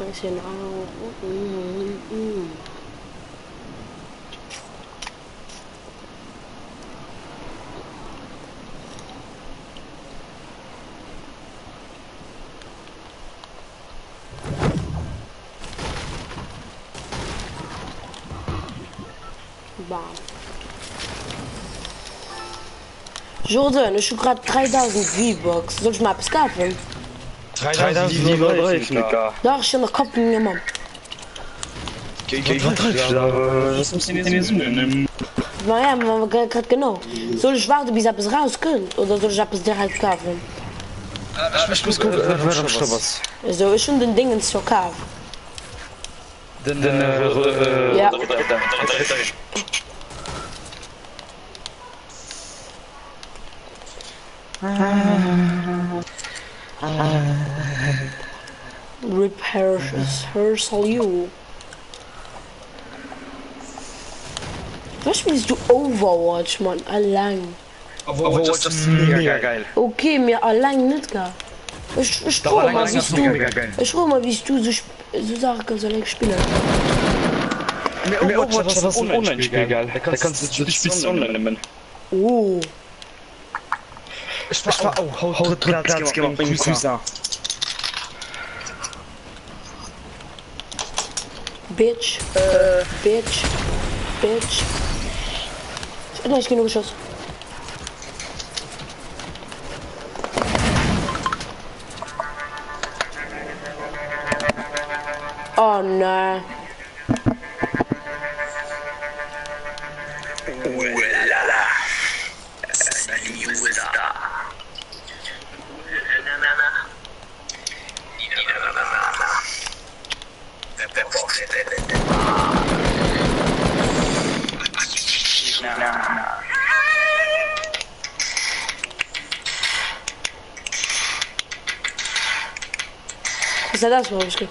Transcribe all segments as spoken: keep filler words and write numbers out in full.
bisschen auch. Mm, mm. Bam. Jordan, ich habe gerade dreitausend V-Bucks. Soll ich mal etwas kaufen? dreitausend V-Bucks? Ja, ich habe noch Kopien gemacht. Naja, man gerade genau. Soll ich warten, bis etwas rauskommt? Oder soll ich etwas direkt kaufen? Ich muss gucken, wer schon was. Also, ich schon den Dingen zu kaufen. Den, äh, ja. Repairs Hersal you. Was spielst du Overwatch, man? Allein. Overwatch ist mega geil. Okay, mir allein nicht gar. Ich, ich schau mal, wie du, ich schau mal, wie du so, so Sachen kannst allein spielen. Mir Overwatch ist unmenschlich geil. Da kannst du spielst online nehmen. Oh. Ich war auch haut Platz gemacht beim Cousin. Bitch, äh, Bitch, Bitch. Ich hab nicht genug geschossen. Oh nein. Oh la la. Was ist das, Marischke?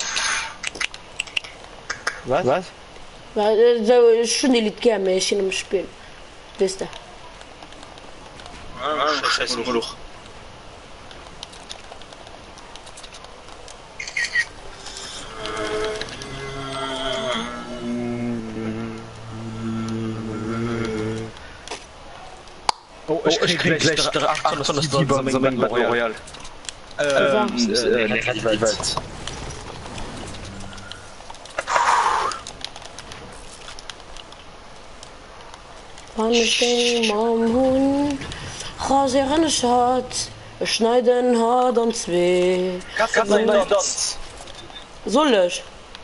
Was? Was? Weil, so, schon die Lied gerne ich in einem Spiel. Wisst ihr? Ah, scheiße, nur noch. Oh, ich krieg gleich achthundert Battle Royale. Ähm, die Welt. Wann ich den am Hund rasieren Schatz, schneiden hart und zwei. Soll ich?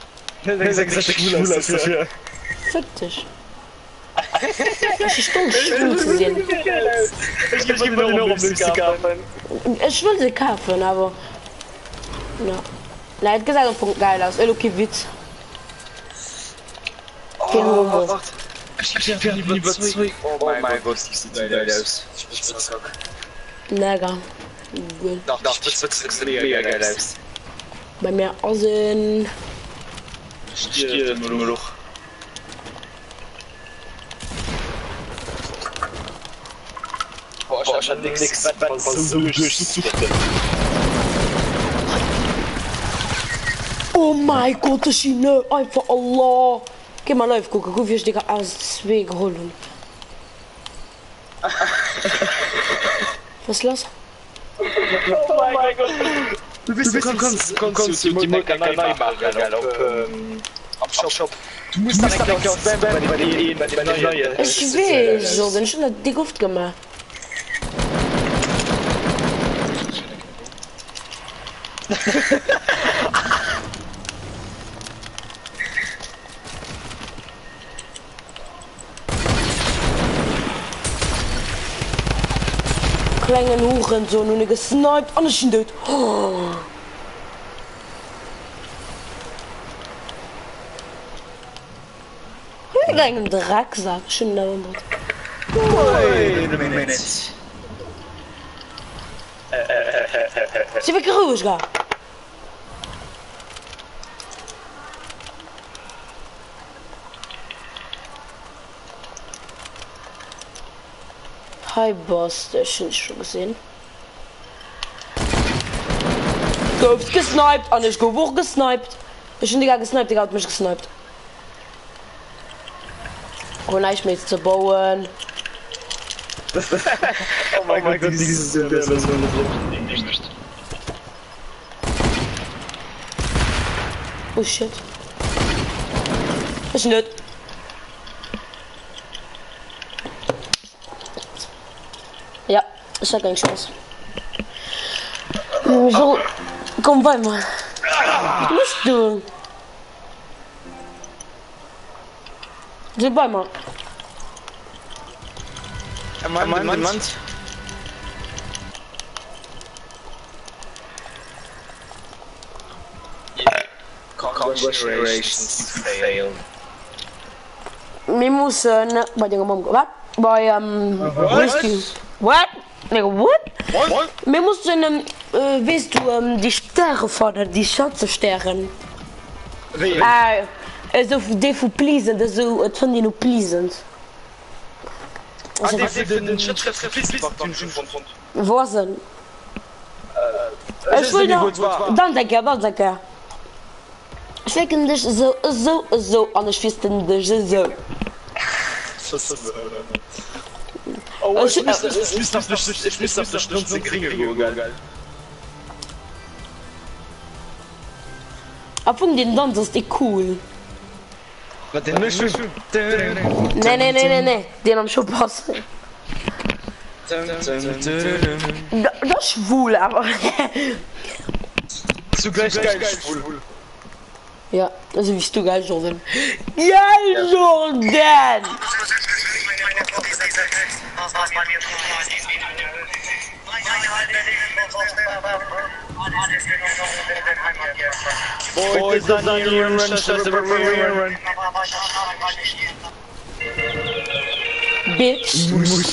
Fick dich. Ich ist dumm, schwul zu sehen. Ich gebe mir nur um sie kaufen. Ich will sie kaufen, aber... Ja. Na, hat gesagt, das Punkt geil aus. Okay, Witz. Kein Humor. Ich bin überzeugt. Oh mein Gott, die sieht geil aus. Mega. Gut. Doch, doch, das wird mega geil aus. Bei mir aussehen. Stier, nur noch. Boah, ich hab nix, so durchzuchten. Oh mein Gott, das ist ne, einfach Allah. Geh mal live gucken, guck wie ich dich aus zwei geholt habe. Was ist los? Oh mein Gott. Du bist, du kannst, kannst du die Mucke neu machen, auf Shop. Du musst dann eigentlich auch Spam bei den neuen. Ich weiß, so, denn schon die Luft gemacht. Kleinen Huren so nun gesniped alles in dit. Oh. Ik denk een drakzak, schon da honderd. Wait a minute. Zie ik roos ga. Hi Boss, der ist schon gesehen. Du hast gesniped, und ich habe auch gesniped. Ich bin die gesniped, die hat mich gesniped. Oh nein, ich mich zu bauen. Oh mein Gott, dieses sind das so nicht. Oh shit. Ist nicht. Ja, ich hab keinen Spaß. So, komm bei mal. Was musst du? So bei mal. Mann, Mann, Mann, Mann. Congratulations, you failed. Wir müssen bei der Mom. Was? Bei ähm. Rescue. What? Nigga, what? What? Wir müssen ähm, äh, weißt du ähm, die Sterne fordern, die Schatzensterren. Wie? Ah, also die für pleasant, also het van die nu pleasant. Ah, die für den Schritt von Wo sind? Ich will noch. Dann denke ich, dann denke ich. Ich will dich so, so, so, anders wissen dich so. Oh, ich muss auf der ich muss auf der Stunde kriegen, geil. Anfang den Tanz ist die cool. Was denn nicht? Nee, nee, nee, nee, nee, den am schon passen. Das ist schwul, aber. Zugleich geil, schwul. Ja, also wie du geil, Jordan. Geil, Jordan! Boys, dann hier run, Scheiße, run. Bitch.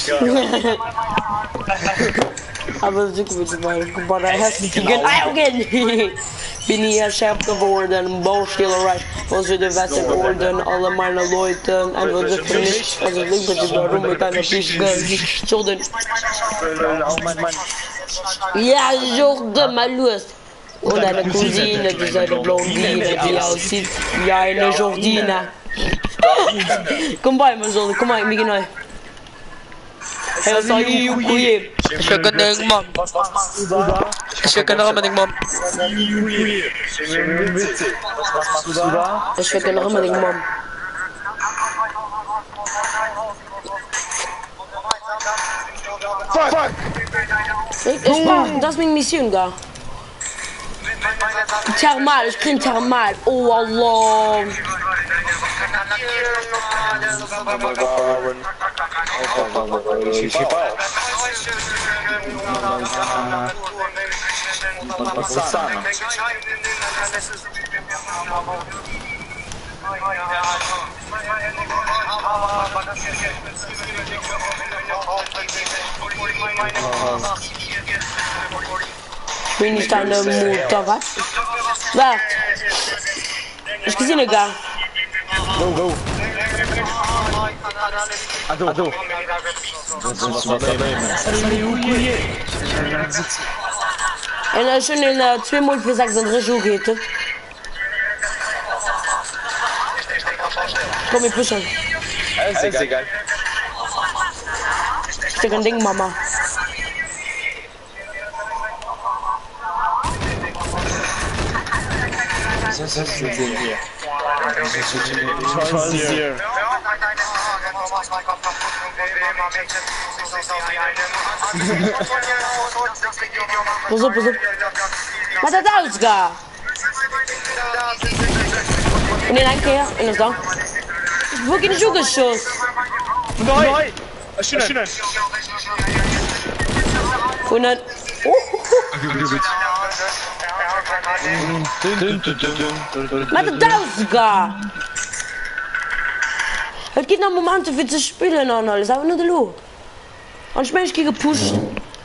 Aber so gut, aber er hat nicht Augen. Bin hier Chef geworden, Baustelle was wir der Westen geworden, alle meine Leute, einfach so für mich, also ich bin da rum mit einer Fisch, Jordan. Ja, Jordan, mal los. Und eine Cousine, die seine Blondine, die aussieht wie eine Jordine. Komm bei mir, Jordan, komm mal, mir neu. Hey, was soll ich hier? Ich will gerne den Mann. Ich will gerne den Mann. Ich will gerne den Mann. Ich, ich mach, das ist meine Mission da. Thermal, ich krieg Thermal. Oh Allah. Bin ich deine Mutter, was? Warte. Ich gesehen egal. Go, go. Ado, Ado. En als je in uh, twee mooi voor seks aan de regie geht. Kom je pushen. Ist egal. Steek een ding, mama. Was ist denn hier? Was ist hier? Pas op, pas op. Maar dat uit, ga. Nee, een keer. En dat dan. Wo geht die Schuss? Nein! Schön. hundert. Maar dat uit, ga. Het geht noch Momente für zu spielen und alles, aber nur der Lo. Und ich bin gepusht.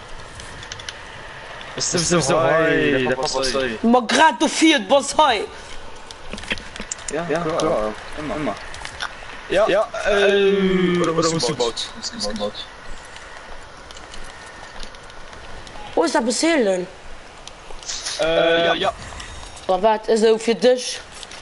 Ist das so hoi? Der passt was hoi. Maar gerade du viert, was hoi. Ja, ja, klar. Immer, immer. Ja, ja, äh, oder was ist gebaut? Wo ist das passiert denn? Äh, ja, ja. Aber was, also für dich?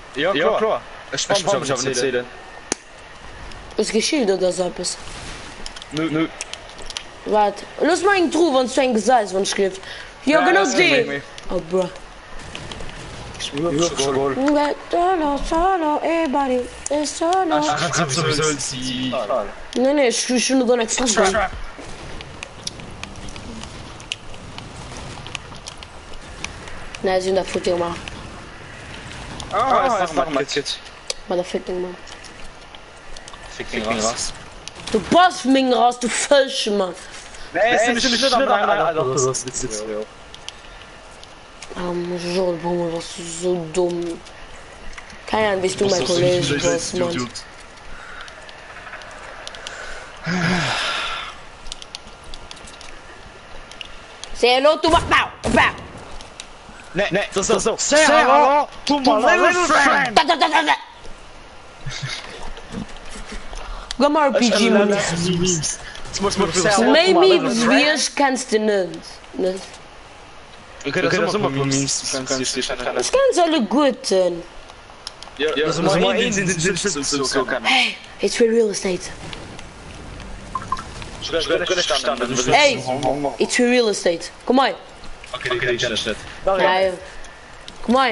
Ja, klar. klar. Ich spann mich aber nicht zählen. Was geschieht oder so etwas? Nö, nö. Warte, lass mal einen True, wenn es ein Gesetz von schrift. Ja, genau die. Oh, bro. Ich bin Goal. Solo, solo, everybody is solo. Ich sowieso sie. Nee, nee, ich will schon noch gar nichts dran. Nein, sie sind da Foto gemacht. Ah, ist noch mal jetzt. Mal der Ficking, Mann. Ficking raus. Du Boss, Ming raus, du Fisch, Mann. Nee, ist nicht schlimm, Alter. Das ist jetzt ja. Ähm, Joel, Bruder, was so dumm. Keine Ahnung, wie du mein Kollege bist, Mann. Say hello to my bow, bow. Nee, nee, das ist so. Say hello to my little friend. Da, da, da, da, da. Geh mal R P G, Mann. Mein Memes, wie ich kennst du nicht. Nicht. Okay, das ist immer Memes. Ich kenn's alle Guten. Ja, das ist immer ein, den den so kann. Hey, it's for real estate. Hey, it's for real estate. Kom maar. Okay, okay, ich kenne es nicht. Nee. Kom maar.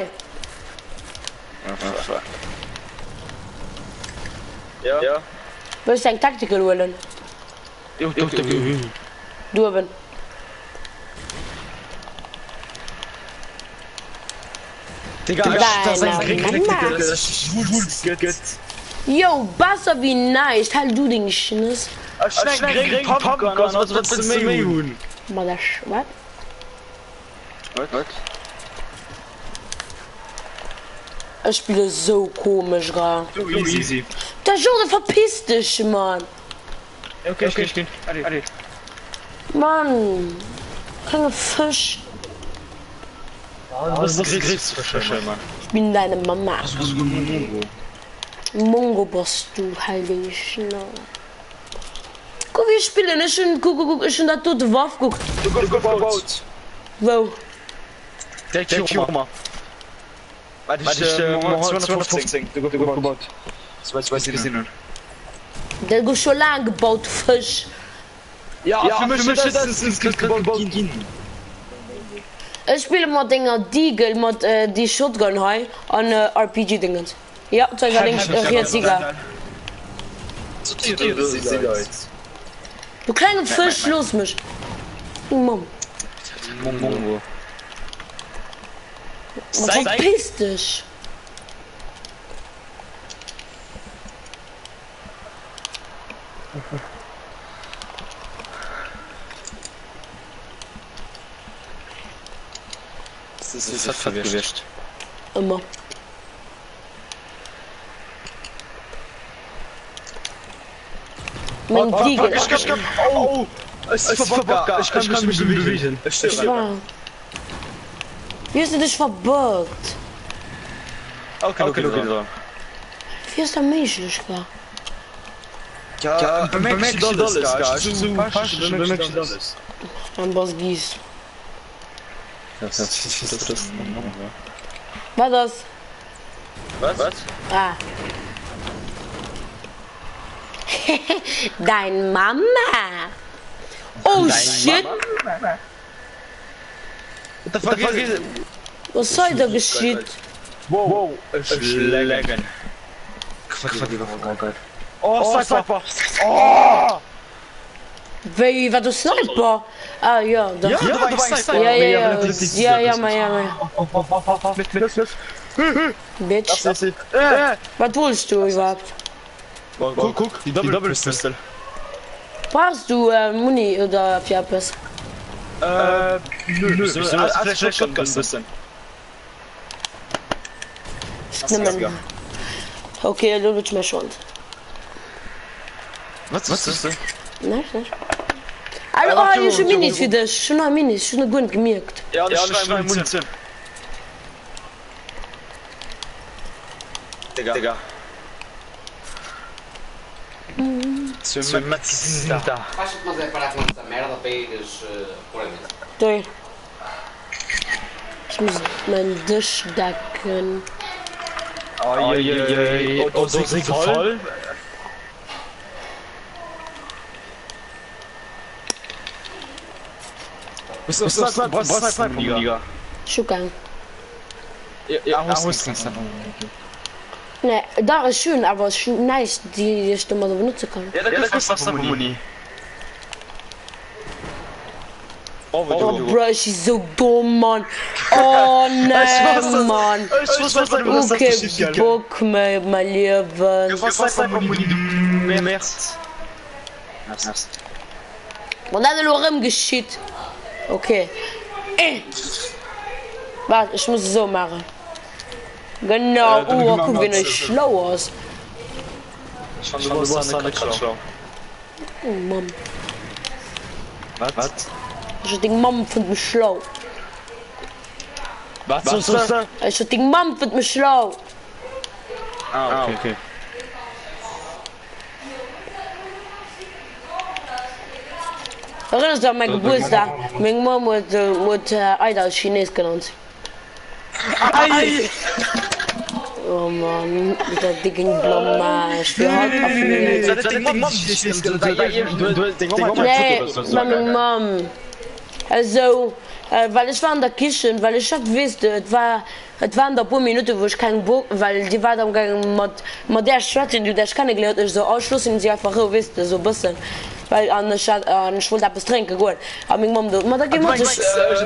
Ja. Ja. We zijn tactical willen. Jo, jo, jo. Doe we. Digga, das ist ein Krieg, das ist gut, gut. Yo, Bassa, wie nice. Halt du den Schniss. Ich schneck Popcorn, was willst du mir tun? Maar dat is... Wat? Wat, wat? Ich spiele so komisch, ra. So easy. Der Jode verpiss dich, Mann. Okay, okay, okay. Adi, adi. Mann. Kleiner Fisch. Was ist Kriegsfisch, Mann? Ich bin deine Mama. Mongo bist du, heilige Schnau. Guck, wir spielen, ich schon, guck, guck, ich schon da tote Waffe, guck. Du guck, guck, guck, Wo? Der Kioma. Warte, ich, äh, zweihundertfünfzehn. Du guck, guck, gebaut. Das weiß ich nicht gesehen. Der ist schon lang gebaut, Fisch. Ja, für mich ist das ins gebaut gehen. Ich spiele mit Dinger Deagle, mit äh, die Shotgun hei, an äh, R P G-Dingens. Ja, zeig mal links, äh, hier, Sieger. Du kleiner Fisch, los mich. Mom. Mongo. Was verpiss dich? Das ist das hat gewischt. Immer. Mein Deagle. Oh! Es ist verbogen. Ich kann mich nicht bewegen. Ich war. Wie hast du dich verbirgt? Okay, okay, okay. Wie ist der menschlich, klar? Ja, bemerkst du das, gar? Ich bin bemerkst du das. Ein Boss gießt. Das ist das. Was das? Was? Was? Ah. Dein Mama. Oh shit. What the fuck is it? Was soll da geschieht? Wow, schlägen. Oh, Sniper. Oh! Wie, war du Sniper? Ah ja, da. Ja, du warst Sniper. Ja, ja, ja. Ja, ja, ma, ja, ma. Mit, mit, mit. Bitch. Äh. Was willst du überhaupt? Guck, guck, die Doppelpistole. Brauchst du äh, Muni oder Fiapes? Äh, nö, so als Shotgun ein bisschen. Nehmen. Okay, du willst mir schon. Was, was ist das? Nein, nicht. Hallo, oh, hier schon Minis für dich. Schon noch Minis, schon gut gemerkt. Ja, ich schreibe Munition. Digga. Digga. Zum Matzda. Faz mas é parar com essa merda para ires uh, por aí mesmo. Toi. Ich muss meinen Tisch decken. Oh, je, je, je. Oh, dat is voll. Was ist das? Was ist das? Liga. Schugang. Ja, ja, muss es sein. Ne, da ist schön, aber es ist nice, die die Stimme so benutzen kann. Ja, da kostet das Muni. Oh, bro, ich ist so dumm, Mann. Oh, nein, Mann. Okay, Bock, mein, mein Leben. Was ist das Muni? März. Und dann Lorem geschieht. Okay. Äh. Warte, ich muss es so machen. Genau, oh, guck, wie ich schlau aus. Ich fand, du warst nicht schlau. Oh, Mann. Was? Ich die Mom findet mich schlau. Was? Was ist das? Ich die Mom findet mich schlau. Ah, okay, okay. Erinnerst du an meinen Geburtstag? Meine Mom wurde Eida als Chines genannt. Ei! Oh Mann, mit der dicken Blamage. Wir haben Nee, meine Mom. Also, äh, weil ich war in der Küche, weil ich schon wusste, es war, es waren da paar Minuten, wo ich keinen Bock, weil die war am Gang mit, mit der Schwäche, die ich kennengelernt habe, so ausschlussen sie einfach so, wisst so ein bisschen. Weil an der Stadt, äh, ich wollte etwas trinken, gut. Aber meine Mom, man da gemacht ist.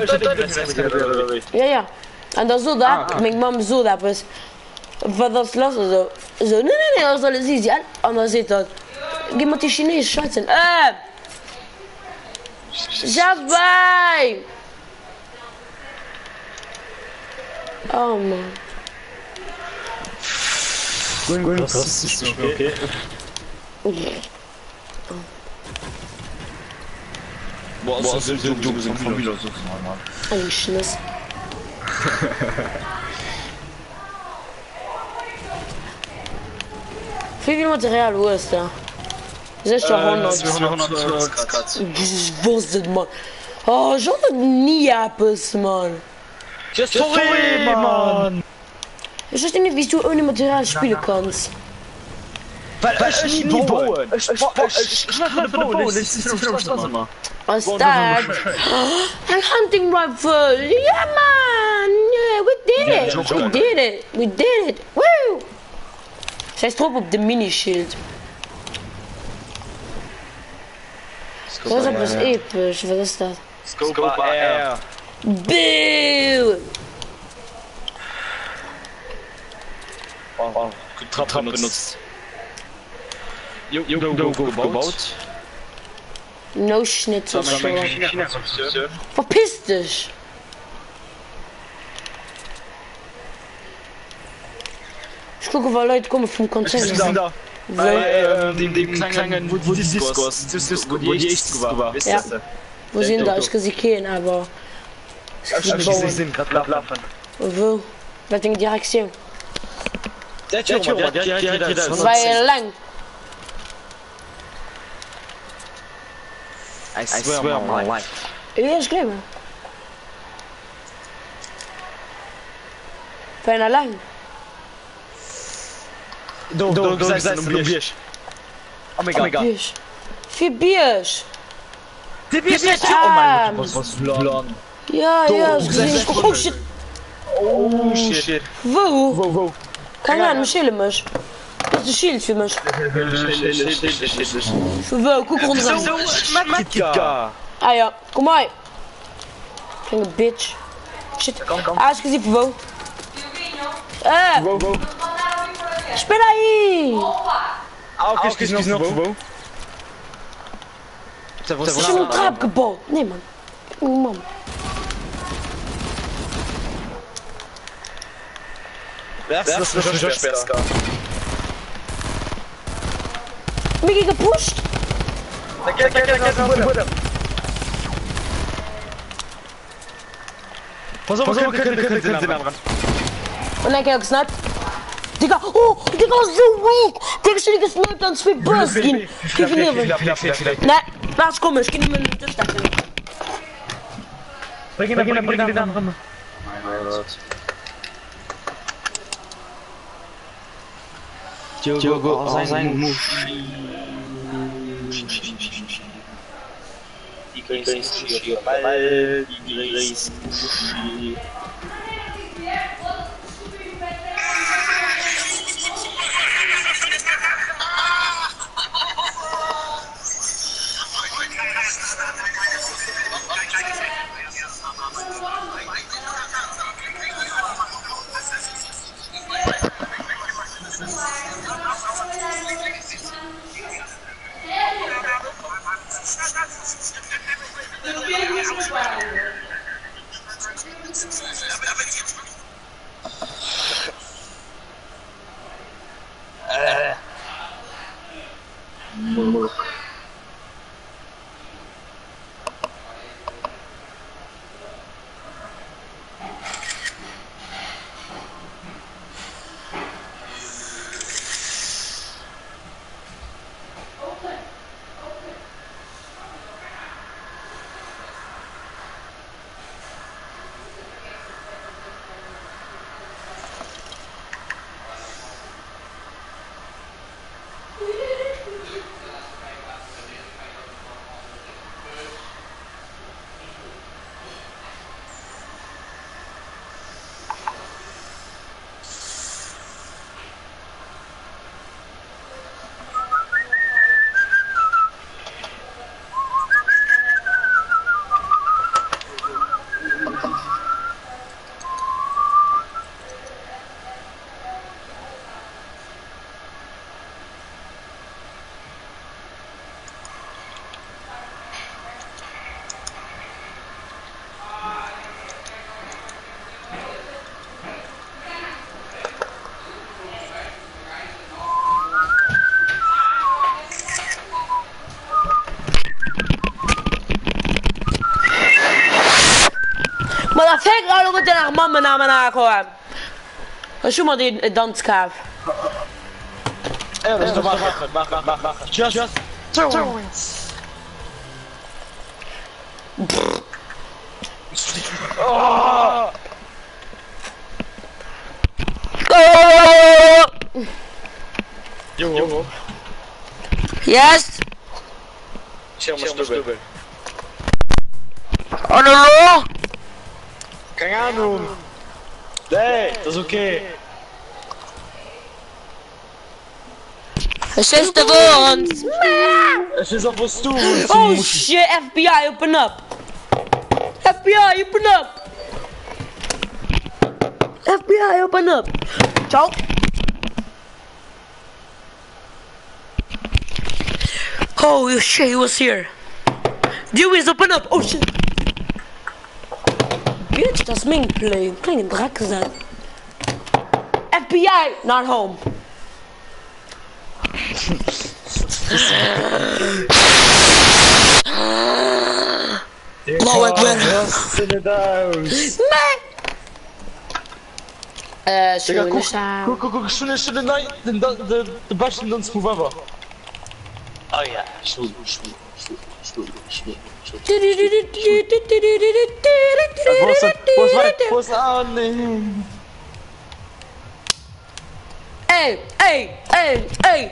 Ja, ja. Und da so da, meine Mom so da was. Was das los so. So, nee, nee, nee, was soll es sie an? Und dann sieht das. Geh mal die Chinesen scheißen. Äh! Dabei! Oh Mann. Gut, gut, das ist okay. Boah, was ist denn du bist ein Familie so normal. Ein Schluss. Wie viel Material wo ist da? sechshundert. Ich wusste, Mann. Oh, ich hatte nie etwas, Mann. Sorry, Mann. Ich verstehe nicht, wie du ohne Material spielen kannst. Weil ich nie bauen. Ich kann nicht bauen. Das ist nicht verstanden. Was ist das? Ein Hunting Rifle. Yeah, man. Yeah, we did it. We did it. We did it. Woo. Scheiß drauf auf dem Minischild. Das ist etwas episch. Was ist das? Scope Air. Boo. Oh, Trapp benutzt. Jo, jo, jo, gebaut. No Schnitzel. Verpiss dich. Ich gucke, weil Leute kommen vom Konzert. Da. Bei dem kleinen, wo die Discos, wo die echt war. Ja. Wo sind da? Ich kann sie kennen, aber... Sie sind gerade laufen. Wo? Welche Direktion? Der Tür, der der Zwei lang. I swear on my life. Ja, ich glaube. Für eine lang. Do, do, do, sei no bicho. Oh my god. Bier. Vier Bier. Die Bier ist oh mein Gott, was blond. Ja, ja, ich gesehen. Oh shit. Oh shit. Wo? Wo, wo? Keine Ahnung, schillen mich. Das ist ein Schild für mich. Für wo? Guck runter. Ah ja, komm mal. Kleine Bitch. Shit. Ah, ich gesehen, für wo? Äh. Wo, wo? Ich bin aí! Ah, okay, ich bin noch wo? Ich hab einen Trab gebaut. Nee, Mann. Oh, Mann. Wer ist das für ein Sperrska? Migi gepusht! Okay, okay, okay, okay, pass auf, okay, okay, okay, okay, okay, Und dann kann ich gesniped. Digga, oh, Digga, so weak! Digga, ich bin gesniped an zwei Bursts gehen. Wie viel Leben? Ne, was komisch, geh nicht mehr in den Tisch. Bring ihn, bring ihn, bring ihn, bring ihn. Diogo sein Die können Sushi auf Ball, die können Sushi. Maar dat vind ik al goed naar mama naar me nakomen. Als je maar die danskaaf. Ja, dat is de wacht, wacht, wacht, wacht, wacht. Just, just, Oh. Yo. Yes. Zeg maar stubber. Hallo. Kijk aan doen. Nee, dat is oké. Okay. Het is de ons. Het is op ons toe. Oh shit, F B I, open up. F B I, open up. F B I, open up. Ciao. Oh shit, he was here. Dewey's open up. Oh shit. Bitch, dat is mijn play. Kleine drak gezet. F B I, not home. Allahu Akbar. Nee. Eh, zullen we staan? Kijk, kijk, kijk, zullen ze de de de de beste dans move over? Oh ja, zo, zo, zo, zo, zo. Was het? Was het? Was aan? Hey, hey, hey, hey.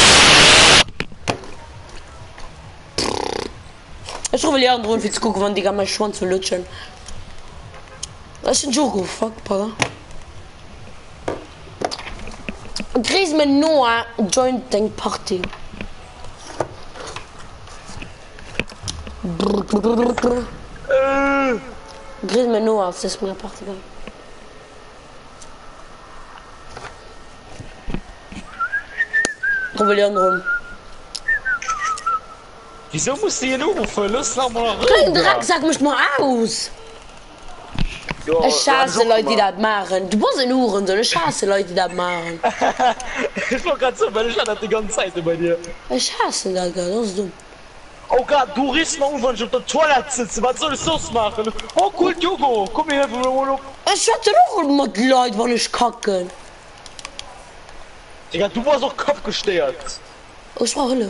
Ik zou wel die andere fiets koeken, want die gaat mijn schwanz verlutsen. Dat is een joke, fuck, pala. Chris met Noah joint tank party. Chris met Noah, het is mijn party. Ik wil die andere. Wieso musst du hier nur rufen? Los, lass mal noch Klein Dreck, sag mich mal aus! Ich hasse Leute, die das machen. Du bist ein Hurensohn, ich hasse Leute, die das machen. Ich war gerade so, weil ich hatte die ganze Zeit bei dir. Ich hasse das, das ist dumm. Oh Gott, du riechst mal irgendwann auf der Toilette sitzen, was soll ich sonst machen? Oh cool, Diogo, komm hier helfen wir. Ich hatte doch immer die Leute, wenn ich kacke. Digga, du warst auch Kopf gesteuert. Ich brauche Hilfe.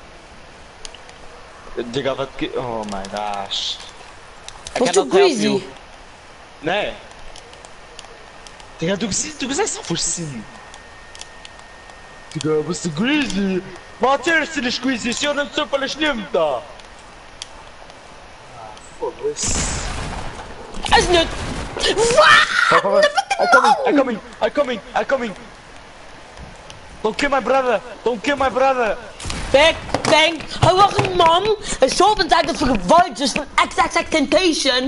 Digga, was geht? Oh mein Gosh. Bist du crazy? Nee. Digga, du siehst, du siehst doch, wo ich bin. Digga, bist du greasy? Warte, ist du nicht greasy? Ich höre den Zupfer nicht nimmt da. Es nicht. I'm coming, I'm coming, I'm coming, I'm coming. Don't kill my brother, don't kill my brother. Back, bang. Hou wacht, man. Een zoveel tijd dat voor geweld is van X-X-Temptation.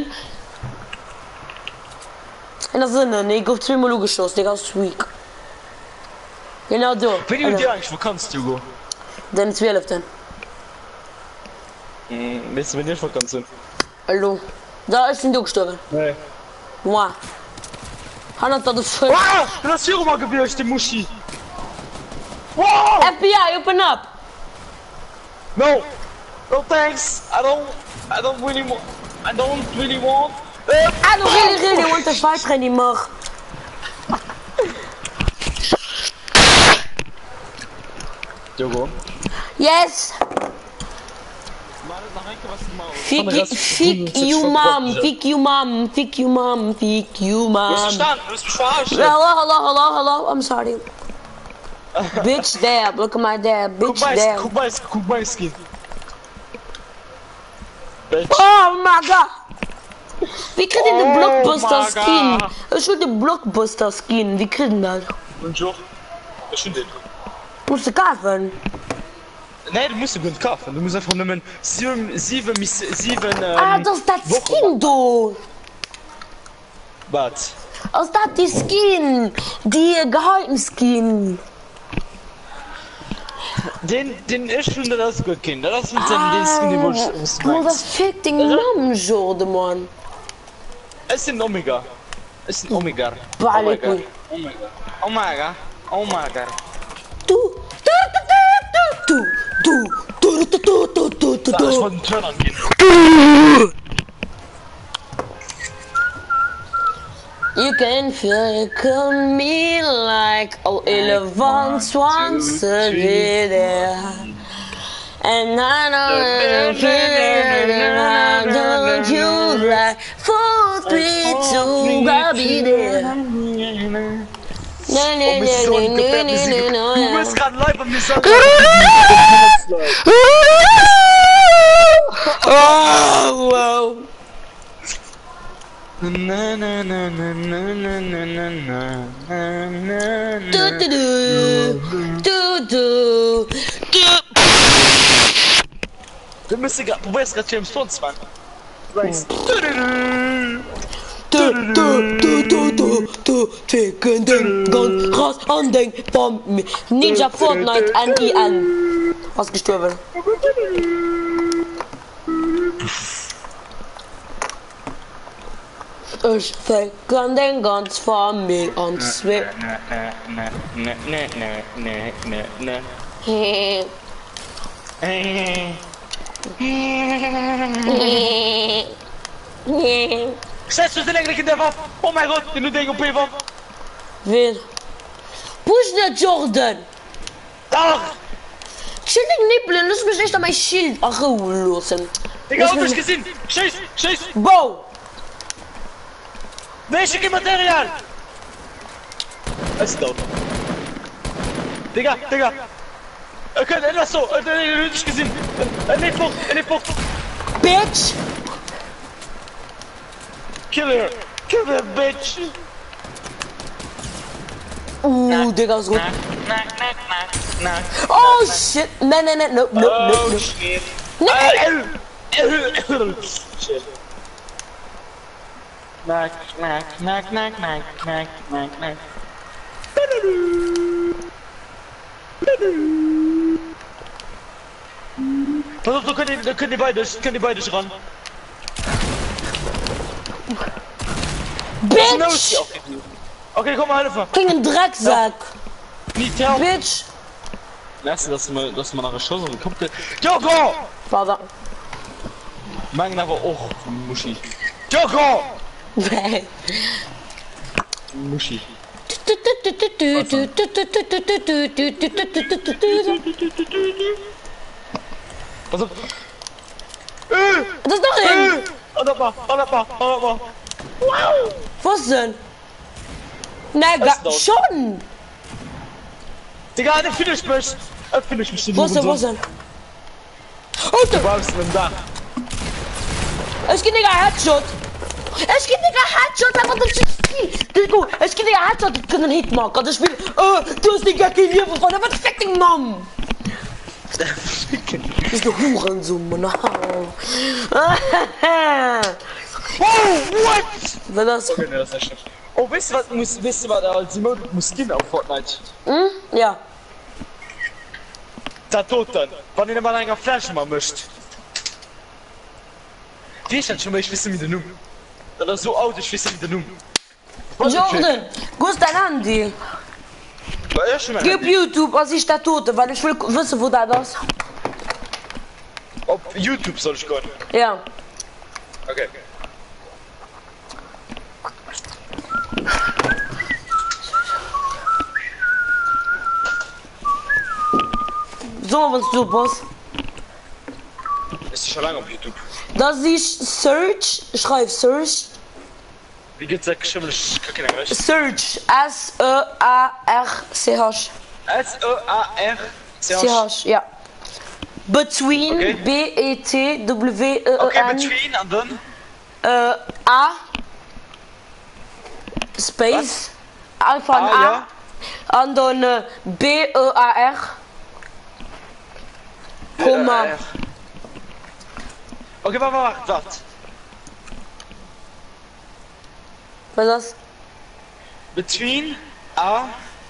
En dat is een, nee, ik heb twee mal geschossen, Digga, ist weak. Genau do. Wenn du dir eigentlich, wo kannst du go? Den twaalfde. Hm, weißt du, wenn ich wo kannst du? Hallo. Da ist ein du gestorben. Nee. Moi. Hat dat de fuck. Ah, das ist hier mal gebürst, die Muschi. Wow! F B I, open up. No! No thanks! I don't... I don't really want... I don't really want... I don't really, really want to fight anymore. Jogo. Yes! Fick, you- fick you mom, fick you mom, fick you mom, fick you Du hast mom. verstanden, du hast mich verarscht. Hello, hello, hello, hello, I'm sorry. Bitch dab, look at my dab, bitch dab. Kubaiski, Kubaiski. Bitch. Oh my god! Wie kriegt ihr den Oh Blockbuster my Skin? God. Ich will den Blockbuster Skin, wie kriegt ihr das? Bonjour. Was ist denn? Musst du kaufen? Nee, du musst du gut kaufen. Du musst einfach nehmen sieben, sieben, mis- sieben, ähm... Ah, das ist das Skin, du! Was? Was ist das die Skin? Die Geheimskin. Den, den ist schon das gut, Kind. Das ist mit dem Skin, den Ah, was guck mal, das fickt den Namen schon, Mann. Es ist ein Omega. Es ist ein Omega. Vale, Omega. cool. Omega. Omega. Du, du, du, du, du, du, du, du, du, du, Da, ich du. wollte einen Turn angehen. You can feel me like oh elephants once a day. And I know I don't you like four, three, two, I'll be there. Na, na, Oh, bist so ein na, na, na, Gefährlich. na, Du na, bist gerade live am Nissan. Oh, wow. Na, na, na, na, na, na, na, na, na, na, Du, na. du, du, du, du, du. Du bist gerade, du bist gerade James Bond, Mann. Du, du, du, du, du, du, ficken den ganz raus an den von mir. Ninja Fortnite N I N. Was gestorben? Ich ficken den ganz von mir und zwar. Na, na, na, na, na, na, na, na. Hehe. Äh. Hehe. Zet ze eigenlijk in de waf. Oh mijn god, in de ding op je waf. Wer? Push der Jordan! Dag! Chill den Nippeln, lass mich nicht an mein Schild losen. Ik heb het gezien. Schieß, schieß. Bo! Wees je materiaal. Het is dood. Digga, digga. Oké, okay, dat is zo. Het is gezien. En niet vocht, en niet vocht. Bitch! Kill her. Kill her, bitch. Oeh, Digga, is goed. Knak, knak, knak, knak. Oh shit! Nee, nee, nee, nope, nope, nope, Oh nope. shit. Nee! Shit. Knak, knak, knak, knak, knak, knak, knak, knak. Pass auf, da können die, da können die beide, können die beide ran. Bitch! Okay, komm mal helfen. Ging ein Drecksack! Nicht helfen. Bitch! Lass dass man, dass man nachher Schuss und kommt. Joko! Vater. Mang aber auch Muschi. Joko! Muschi. Pass auf. Das ist doch hin! Adapa, adapa, adapa. Was denn? Na, Das ist ga doch- schon! Digga, ne finish mich! Äh, finish mich, Wo ist er, wo ist er? Du Alter, brauchst einen Dach. es gibt Digga Headshot. Es gibt Digga Headshot, aber das ist Digga, es gibt Digga Headshot, das kann ein Hitmarker. Das Spiel, äh, du hast Digga kein Leben von, aber das fick den Mann. Das ist eine Hurensohn, Mann. Oh, what? Wer das? Okay, ne, das ist nicht schlimm. Oh, wisst ihr was, muss, wisst ihr was, der Ultimate muss gehen auf Fortnite? Hm? Ja. Da tot dann, wenn ihr mal einer Flasche mal mischt. Wie ich dann schon mal, ich wisse wie der Num. Das ist so out, ich wisse wie der Num. Jordan, wo ist dein Handy? Ja, schon mal. Gib YouTube, als ich da tote, weil ich will wissen, wo das ist. Auf YouTube soll ich gehen. Ja. Okay. So, was du Boss. Ist schon lange auf YouTube. Das ist Search, schreib Search. Wie geht's da geschrieben? Ich kann keine Recht. Search, S E A R C H. S E A R C H, ja. Between, Okay. B E T W E E Okay, N, between und dann? äh, A, Space, einfach ein Ah, A, und dann äh, B E A R, Komma. Äh, äh. Okay, warte, warte, warte. Was ist das? Between A,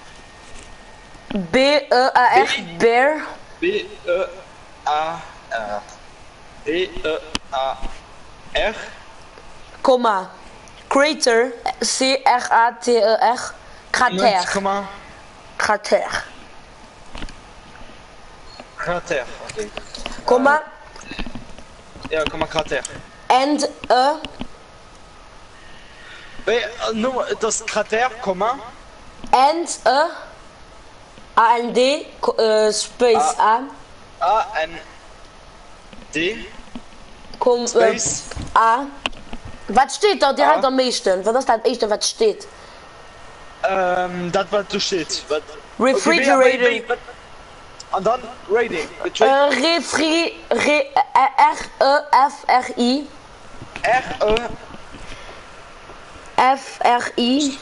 B E A R, Bear, B, E, A, R. B, E, A, R. Komma. Crater, C R A T E R, Krater, Komma. Krater, Krater, okay. Komma, Ja, Komma Krater. and E, B, äh, nur das Krater, Komma. and E, A N D, ko- äh, Space A, A, N, D, Kom, äh, Space. A. Was steht da direkt A. am meisten? Was ist das erste, was steht? Ähm, das was du steht. Was- Refrigerator. Okay, wait, wait, wait. Und dann Rating. Äh, Between refri, re, R E F R I, R, E, F R I,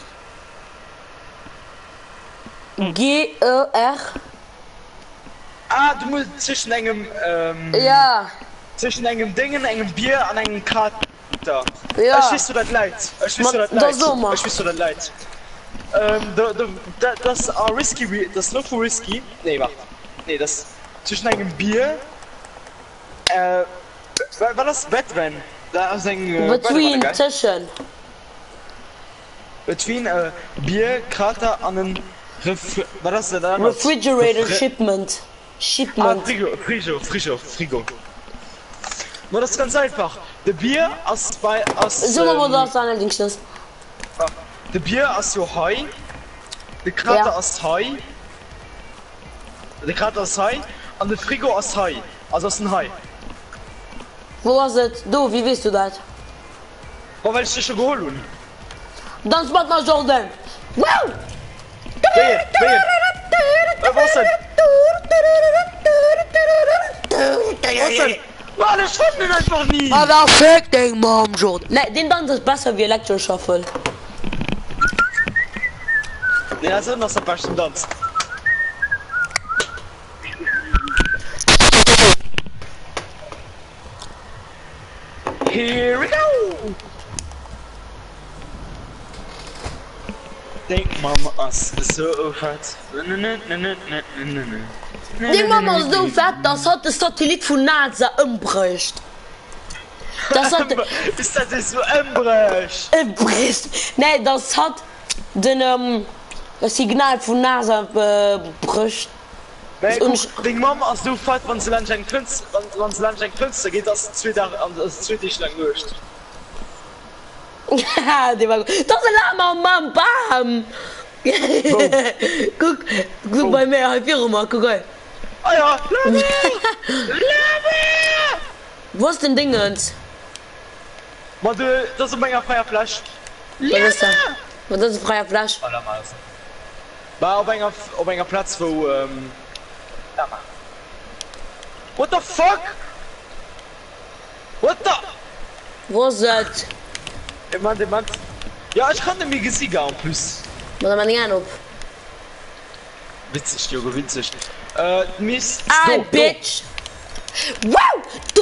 G E R, Ah, du musst zwischen einem, ähm, ja, zwischen einem Dingen, einem Bier und einem Krater. Ja. Ich weiß, du das leid. Ich weiß, Man- du das das leid. so mal. Ich weiß, du das leid. Ähm, da, da, da, das ist auch risky, das ist nur für risky. Nee, warte. Nee, das zwischen einem Bier, äh, war, war das Batman? Da ist ein, äh, between, Batman, zwischen, Between, äh, Bier, Krater und einem Ref war das denn da? Refrigerator Refri- Shipment, Ah, Shipment, Frigo, Frigo, Frigo, Frigo. Nur das ist ganz einfach. Der Bier aus bei aus. so mal wo ähm, das allerdings ist. Der Bier aus so Heu. Der Krater Ja. aus Heu. Der Krater aus Heu. Und der Frigo aus Heu. Also aus dem Heu. Wo ist es? Du, wie weißt du das? Boah, weil ich dich schon geholt habe. Dann spart mal Jordan. Wow! Wehe, wehe. Äh, was denn? Was denn? Mann, ich fand den einfach nie. Aber fick den Mom, Jordan. Ne, den dann ist besser wie Electro Shuffle. Ja, so noch so ein paar Stunden Tanz. Here we go! Denk Mama as so fett. Die Mama ist so fett, das hat das Satellit von NASA umgebracht. Das hat Ist das jetzt so embrech? umgebracht. Nee, das hat den ähm, das Signal von NASA umgebracht. Und- Denk Mama as so fett, wenn sie Land ein Prinz, wenn sie Land ein Prinz, da geht das zwei Tage, das zwei Tage lang durch. Ja, die war gut. Das ist ein Lama, Mann, bam! Guck, guck bei mir, halb vier mal, guck mal. Ah ja, Lama! Lama! Wo ist denn Dingens? Man, du, das ist ein Feuerflash. Was ist das? Was ist ein freier Flash? War auf einer, auf einer Platz, wo, ähm... Ja, Mann. What the fuck? What the... Wo ist das? Der Mann, der Mann... Ja, ich kannte mir Gesiege en plus. Was haben wir nicht auf? Witzig, Junge, witzig. Äh, Mist... Ah, Bitch! Wow!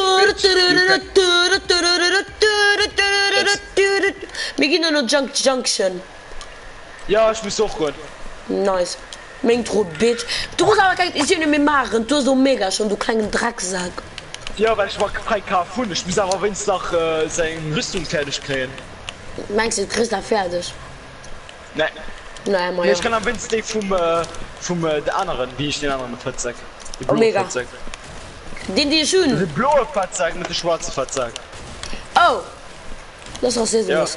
Wir gehen nur noch Junk Junction. Ja, ich muss auch gehen. Nice. Mein Trot, Bitch. Du musst aber kein... Ich sehe nicht mehr machen. Du so mega schon, du kleinen Drecksack. Ja, weil ich mag kein K fünf. Ich muss aber wenigstens noch äh, seine Rüstung fertig kriegen. Meinst du, du kriegst da fertig? Nein. Nein, Nee, mal ich kann am wenigsten den vom, äh, vom äh, der anderen, wie ich den anderen Fahrzeug. Oh, mega. Den die schön. Der blaue Fahrzeug mit der schwarzen Fahrzeug. Oh! Das ist Rassismus. Ja.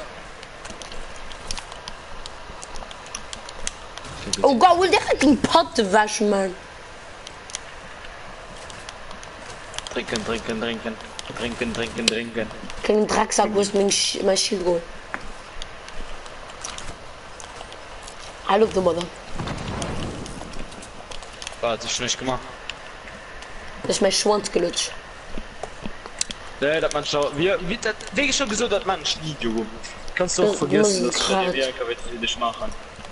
Oh Gott, will direkt einen Potte waschen, Mann. Trinken, trinken, trinken. Trinken, trinken, trinken. Kein Drecksack, wo ist mein, Sch mein Schild geholt. Hallo, du Mutter. War das schon nicht gemacht? Das ist mein Schwanz gelutscht. Nee, das man schon. Wie, wie, das, wie schon gesagt, dass man schliegt, Junge. Kannst du auch Das vergessen, muss dass ich wir grad. die Werke nicht machen.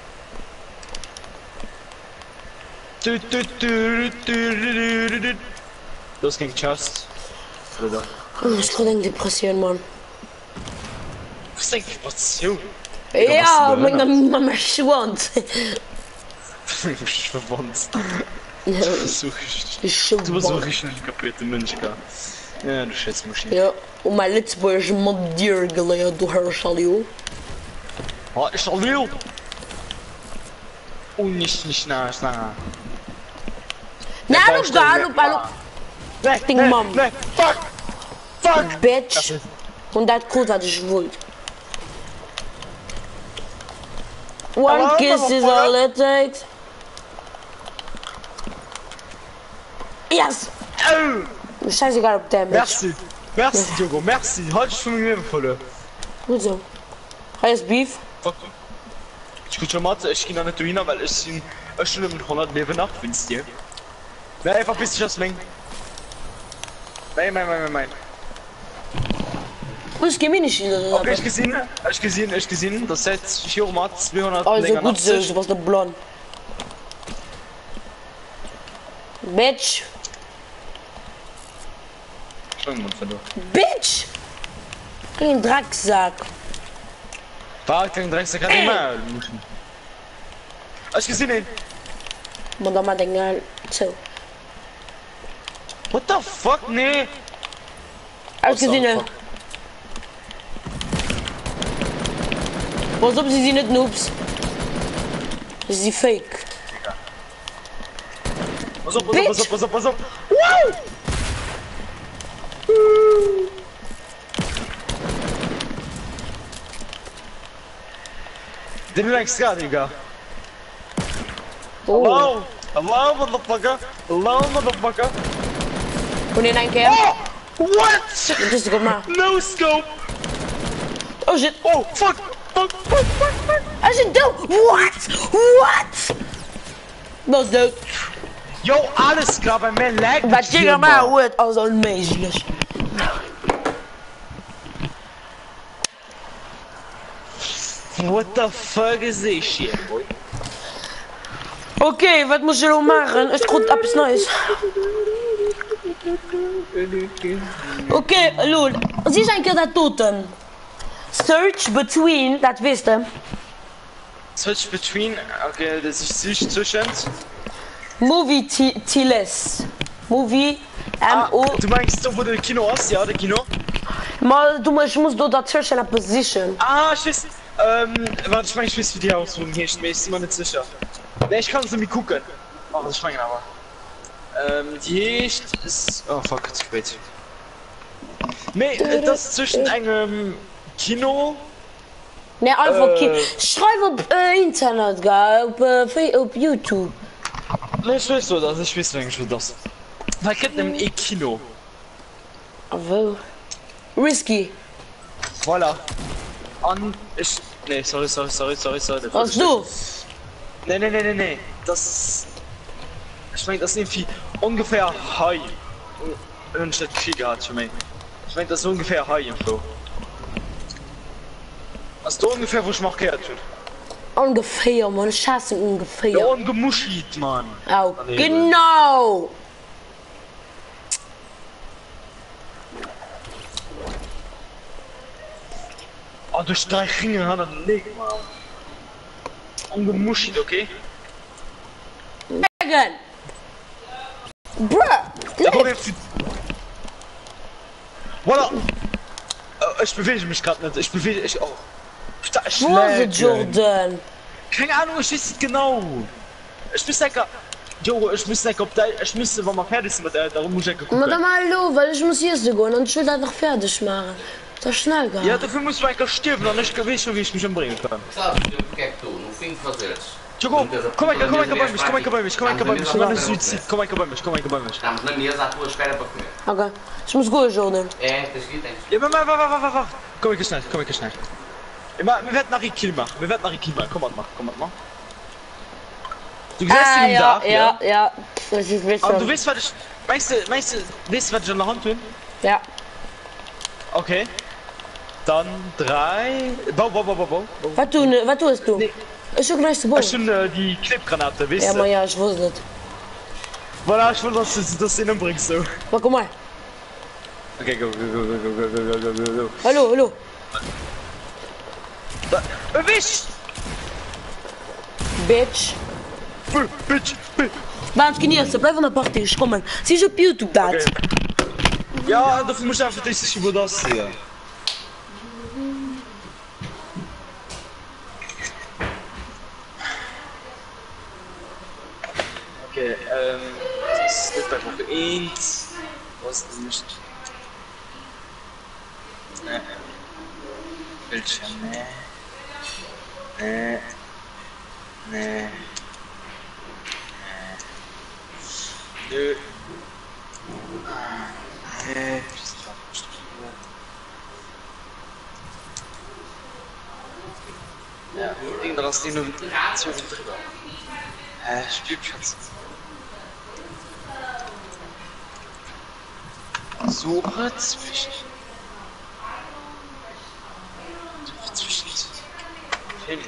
Du, du, du, du, du, du, du. Das ging just. Oder? Oh, ich krieg eine Depression, Mann. Was ist denn Depression? Ja, was denn da? mein, mein, mein Schwanz. Ich verwandt. Ja, Versuch ich. ich schon. Du versuch ich nicht kaputte Mensch, ja, du schätzt mich nicht. Ja, und mein Litzburg ist mit dir gelegt, du Herrschalio. Oh, ich schon will. Oh, nicht, nicht nah, nicht nah. Na, Der du Baustelle- da, du, hallo, Nee, Ding, nee, Mom. nee, fuck! Fuck! Bitch. Und das gut, was ich wollte. One Aber kiss aber is vorher- all it takes. Yes! Oh, Scheißegal, ob Damage. merci. Merci, Diogo, merci. Halt dich von mir voll. Gut so. Heißt Beef? Fuck. Ich guck schon mal, ich geh noch nicht rein, weil ich sind eine Stunde mit hundert Leben nach, wenn's dir. Nein, einfach bis ich das Mengen. Nein, nein, nein, nein, nein. Ich geh mir nicht in das Okay, ich gesehen, ich gesehen, ich gesehen, das heißt, ich höre mal zweihundert Also länger gut so, achtzig. du warst der Blond. Bitch! Schon verloren. Bitch! Ein Drecksack. War kein Drecksack, kann ich mal. Hast du gesehen, ey? Man da mal denken, so. What the fuck, nee? Hast du gesehen? Was ob sie sie nicht noobs? Das ist sie fake. Pass auf, pass auf, pass auf, pass auf, pass auf. Den längst gar, Digga. Oh. Hello, hello, motherfucker. Hello, motherfucker. Und in ein Kerl? What? Das ist gemacht. No scope. Oh shit. Oh, fuck, fuck, fuck, fuck, fuck. I should do. What? What? Was dood. Yo, alles klar, bei mir lag. Was je maar wordt als onmezelig. What the fuck is this shit, boy? Okay, wat moet je nou maken? Is het goed, dat is nice. Oké, okay, lol. Sie zijn keer dat toten. Search between, dat wist je. Switch between, okay, das ist sich zwischen. Movie T-Less. Movie M O. Du meinst so, wo du Kino hast, ja, der Kino? Maar du musst, musst du dat search in a position. Ah, ich weiß. Ähm, warte, ich meine, ich weiß, wie die Ausführung hier ist, mir ist immer nicht sicher. Ne, ich kann es nämlich gucken. Oh, das ist fein, aber. Ähm, die ist, ist. Oh, fuck, zu spät. Ne, äh, das ist zwischen einem Kino. Ne, einfach Äh. uh, schreib op uh, internet, ga, op, uh, op YouTube. Ne, ich weiß so das, ich weiß eigentlich, wie das. Da gibt nämlich eh Kino. Wo? Risky. Voilà. An. Ich. Ne, sorry, sorry, sorry, sorry, sorry. Was du? Nee, nee, nee, nee, nee. Das. Ich meine, das ist irgendwie ungefähr high. Und ich hätte viel gehabt für mich. Ich meine, das ist ungefähr high Info. Was du ungefähr, wo ich mach gehört wird? Ungefähr, man, ich hasse ungefähr. Ja, ungemuschelt, Mann. Oh, genau! Oh, durch drei Ringe hat er gelegt, Mann. Ungemuschelt, okay? Megan! Bruh! Da komm jetzt. Voilà! Äh, ich bewege mich gerade nicht, ich bewege ich auch. Ich da, ich Wo ist lag, Jordan? Keine Ahnung, ich weiß nicht genau. Ich muss denken. Jo, ich muss denken, ob da. Ich müsste, wenn wir fertig sind mit der, darum muss ich gucken. Aber dann mal hallo, weil ich muss hier so gehen und ich will einfach fertig machen. Das ist schnell gehabt. Ja, dafür muss man einfach sterben und ich weiß, wie ich mich umbringen kann. Sabes, o que é que tu, no fim, fazeres? Jogo, komm mal, komm mal, komm mal, komm mal, komm mal, komm mal, komm mal, komm mal, Suizid, komm mal, komm mal, komm mal, komm mal. Estamos na mesa à tua espera para comer. Okay. Ich muss gehen, Jordan. É, tens que ir, tens. Ja, warte, warte, warte, warte, warte. Komm mal, schnell, komm mal, schnell. Wir werden nachher Kill machen, wir werden nachher Kill machen, komm mal, mach, komm mal, mach. Du gehst Ah, in den ja, Dach, ja, ja. Das ist wichtig. Aber du weißt, was ich. Meinst du, meinst du, weißt du, was ich an der Hand bin? Ja. Okay. Dann drei. Bau, bau, bau, bau, bau. Was tun, was tust du? Nee. Ich schon gleich zu bauen. Hast schon äh, die Knippgranate, weißt Ja, du? aber ja, ich wusste nicht. Voilà, ich will, dass du das innen bringst, so. Aber guck mal. Okay, go, go, go, go, go, go, go, go, go, go. Hallo, hallo. Da, erwischt! Bitch. B- Bitch, bitch. Warte, genießen, bleib an der Party, ich komme. Siehst du auf YouTube das? Okay. Ja, dafür musst du einfach richtig über das hier. Okay, ähm, das ist nicht bei Gruppe eins. Was ist nicht? Ne. Bildschirm, ne. Ne. Ne. Nö. Nee. Ja, irgendwas aus den Nominationen drüber. Hä, Spielplatz. Suche zwischen. Suche zwischen. Film.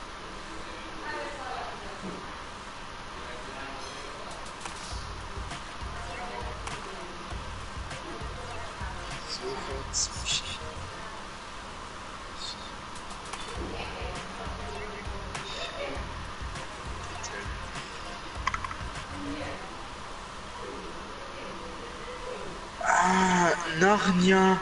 Suche zwischen. Ah, Narnia.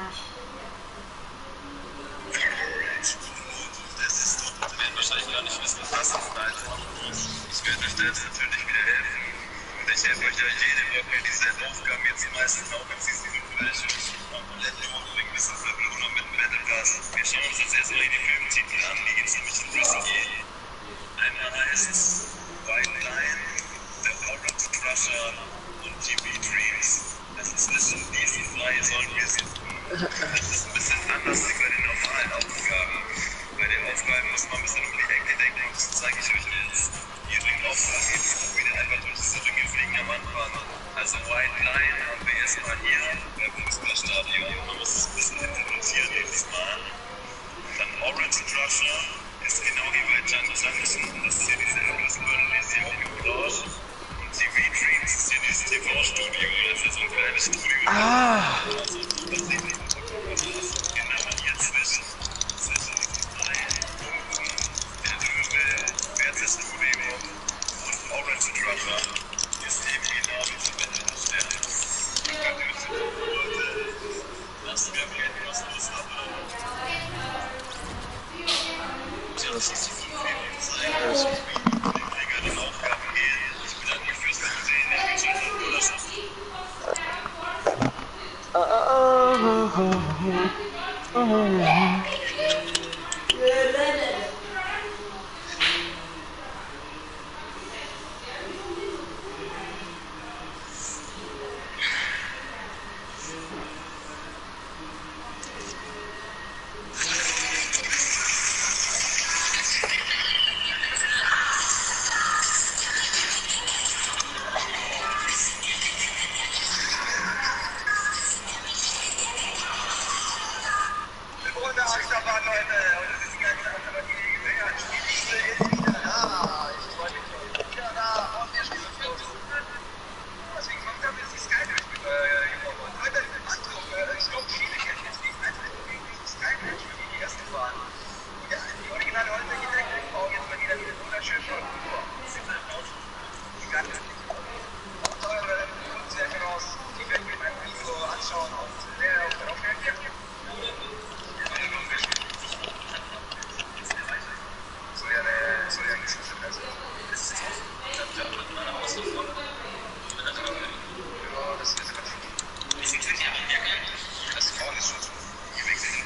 Ich werde euch da jetzt natürlich wieder helfen. Und ich helfe euch ja jede Woche diese Aufgaben jetzt meistens auch in Season fünf, welche komplett umbringen bis auf Level hundert mit dem Battle Pass. Wir schauen uns jetzt erstmal die Filmtitel an, die geht's nämlich in Risky. Einmal heißt White Lion, The Orange Crusher und T V Dreams. Das ist zwischen diesen drei sollen wir suchen. Das ist ein bisschen anders als bei den normalen Aufgaben. Bei den Aufgaben muss man ein bisschen um die Ecke denken, das zeige ich euch jetzt. Ihr bringt Aufgaben jetzt wieder einfach durch diese Ringe fliegen am Anfang. Also White Lion haben wir erstmal hier beim Fußballstadion. Man muss es ein bisschen interpretieren jedes Mal. Dann Orange Crusher ist genau wie bei Django Junction. Das ist hier diese Abschlussbündel, die ist hier auch im Blanche. Und T V Dreams ist hier dieses T V-Studio. Das ist so ein kleines Studio. Ah! Also, das sieht nicht so genau hier zwischen. Zwischen diesen drei Punkten. Der Löwe, wertes Studio und Orange Crusher ist eben genau diese Mitte des Sterns. Lassen wir mal etwas los, aber. Tja, das ist die fünf Minuten Zeit. Also, die Krieger den Aufgaben gehen. Ich bedanke mich fürs Zusehen. Ich wünsche euch einen wunderschönen Achterbahn, Leute. Und das ist ganz einfach die Menge an Spielchen. Ja, ich freue mich schon. Ja, da, und er spielt los. Deswegen kommt da ein bisschen Skyrim. Und Leute, Andruck, ich glaube, viele kennen jetzt nicht einfach irgendwie Skyrim, die erste waren. Und ja, die originale Holzwege direkt bauen jetzt mal wieder diese wunderschönen Kultur. Das sind halt aus. Die ganze teure Kunstwerke raus. Die werden wir beim Video anschauen und sehr darauf reagieren. So ja, eine, so ja, Geschichte. Also, das ist auch, das wird mit meiner Haus davon. Ja, das ist ganz gut. Die sind ja geil. Das Frauen ist schon so. Die wechseln.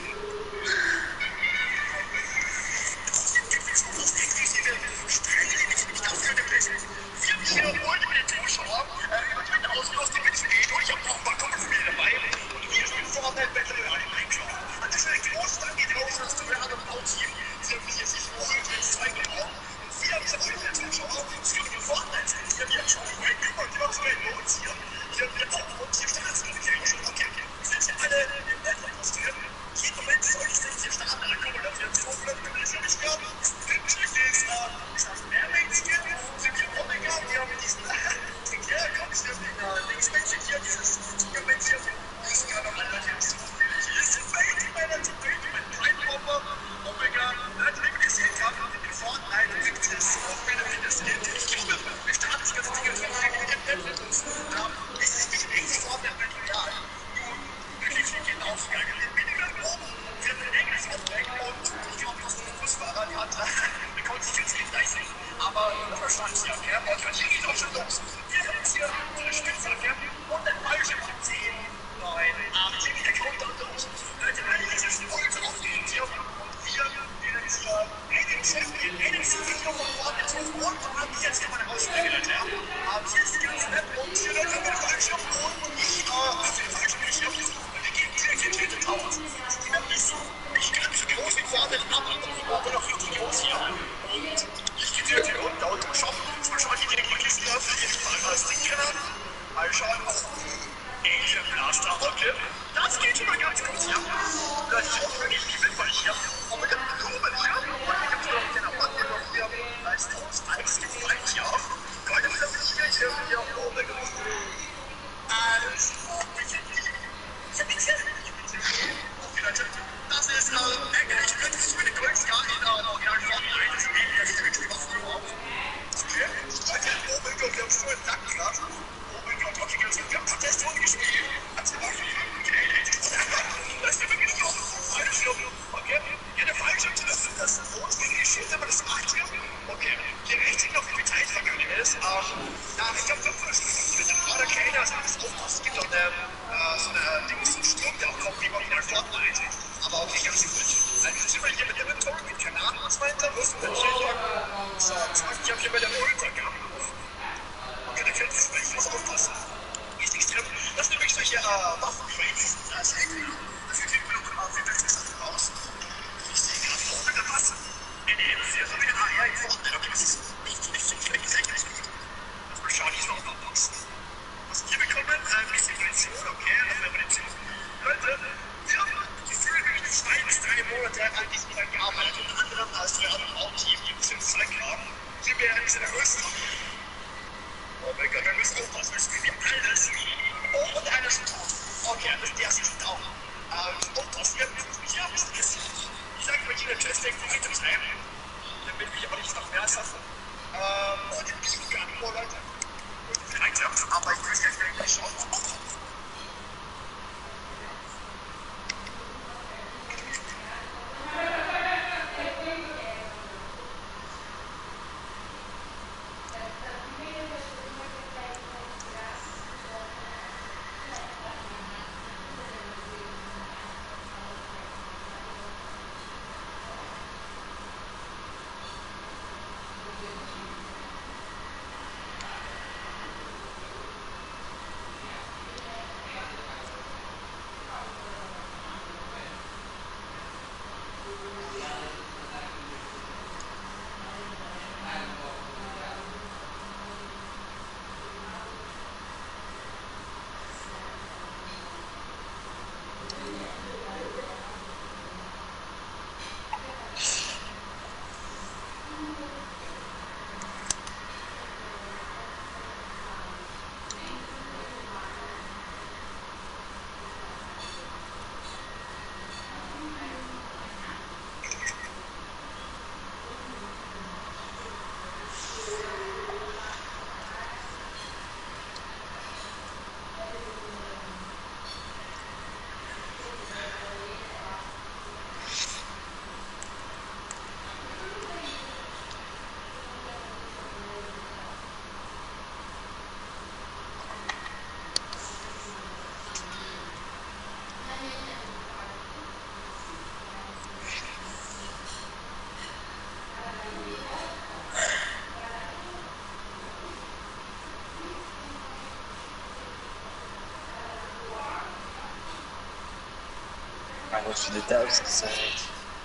Wir haben heute mit den Zuschauern über Twitter ausgerüstet mit Ideen und ich habe noch ein paar Kumpelfamilie dabei und wir spielen Fortnite Battle Royale reinschauen. An dieser Stelle groß Dank geht raus an das Toyota Bauteam. Sie haben mich jetzt nicht nur jetzt zwei gebraucht und wir haben jetzt heute den Zuschauer für Fortnite. Wir haben jetzt schon die Welt gemacht, die haben zwei Notes hier. Hier haben wir auch und hier steht das Militär schon. Okay, wir sind ja alle im Battle-Kostüm. Jeden Moment soll ich jetzt hier starten, dann kommen wir das jetzt so blöd, wenn wir das ja nicht hören. Dann check this out. Ich sag, Mermaids hier sind hier Omega, die haben mit diesen, ja, komm, ich hab den Linksmännchen hier, dieses Zuckermännchen. Ich kann noch mal natürlich so viel. Hier ist ein Baby meiner Tippel mit Prime Bomber, Omega, hat eben gesehen, haben in Fortnite gibt es auch wieder wie das geht. Ich glaube, wir starten das ganze Ding für eine mit uns. Es ist nicht echt Fortnite Battle Royale. Wirklich, wir gehen aufgegangen. Wir sind oben, wir haben ein Englisch aufgegangen und ich glaube, dass der Busfahrer, die hat, der konnte sich jetzt nicht leisten. Aber das war schon sehr fair. Und hier geht auch schon los. Wir haben jetzt hier eine Spitzhacke und ein Ballschirm. zehn, neun, acht, sieben, der Countdown los. Leute, alle diese Leute aufgehend hier. Und wir gehen jetzt hier in den Chef, in den Video von Fortnite und haben jetzt hier mal eine Aussprache, Leute. Hier ist die ganze Map und hier Leute haben wir den Fallschirm und ich, äh, auf den Fallschirm bin ich hier. Wir gehen direkt in den Towers. Die Map ist nicht ganz so groß wie Fortnite, aber noch richtig groß hier. Und ich gehe direkt hier runter und schauen, schauen die direkt die Kisten auf. Jetzt mal als Ringgranaten. Mal schauen, was Alien Blaster. Okay, das geht schon mal ganz gut hier. Das ist auch wirklich nicht witzig hier. Und mit dem Blumen hier. Und mit dem Blumen hier nach unten noch hier. Da ist Toast Eis gefallen hier. Leute, wir sind hier hier hier oben gewesen. Alles bitte. Ich hab nichts hier. Okay, Leute, das ist, äh, eigentlich, das ist meine größte in der Original Fortnite. Das ist Alien, das ist wirklich überhaupt. Okay, Leute, oh mein Gott, wir haben so einen Sack gemacht. Oh mein Gott, okay, wir haben Protestion gespielt. Hat's gemacht. Okay, das ist ja wirklich noch ein Fallschirm. Okay, ja, der Fallschirm, das ist das große Schild, aber das macht hier. Okay, hier rechts sieht noch wie Zeit vergangen ist. Ähm, ja, ich glaube, fünfhundert Stunden mit dem Vater Keiner, das ist auch was. Es gibt auch eine, äh, so eine Ding, so ein Sturm, der auch kommt, wie man in der Fortnite. Aber okay, ganz gut. Dann sind wir hier mit dem Inventory, mit Kanaren und so weiter. Wo ist denn hier hier? So, ich habe hier bei der Ultra gehabt. Okay, da könnte ich vielleicht was aufpassen. Ist nichts drin. Das sind nämlich solche äh, Waffen-Crates. Das ist echt cool. Dafür kriegen wir noch mal viel bessere Sachen raus. Ich sehe gerade vorne der Passe. Nee, nee, das ist ja so wie ein A R in Fortnite. Okay, das ist nicht, nicht so schlecht, ist eigentlich gut. Lass mal schauen, hier ist noch ein paar Boxen. Was wir bekommen, ein bisschen Munition, okay, noch mehr Munition. Leute, wir haben gefühlt wirklich zwei bis drei Monate an diesem Plan gearbeitet. Unter anderem als wir haben auch Team, die uns ins Zeug haben. Sind wir eines der größten. Oh mein Gott, wir müssen aufpassen, wir spielen alles. Oh, und einer ist tot. Okay, der erste ist down. Ähm, und passiert, hier haben wir es. Ich sage mal, jeder Chest denkt, wo Items rein. Damit wir aber nicht noch mehr schaffen. Ähm, und den Beefgun, oh Leute. Und die Items, aber ich weiß jetzt nicht, wie ich schaue. Maar wat voor details gezegd.